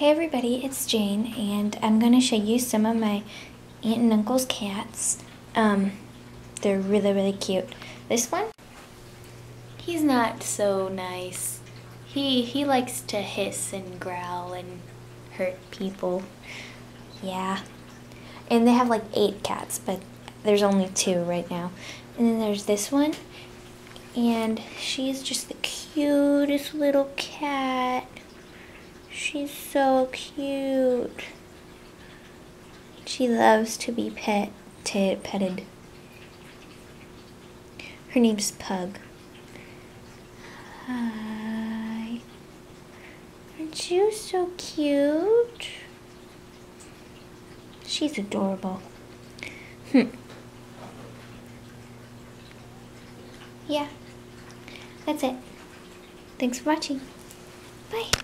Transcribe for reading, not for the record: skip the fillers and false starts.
Hey everybody, it's Jane, and I'm going to show you some of my aunt and uncle's cats. They're really cute. This one, he's not so nice. He likes to hiss and growl and hurt people. Yeah. And they have like 8 cats, but there's only 2 right now. And then there's this one, and she's just the cutest little cat. She's so cute. She loves to be petted. Her name's Pug. Hi. Aren't you so cute? She's adorable. Yeah. That's it. Thanks for watching. Bye.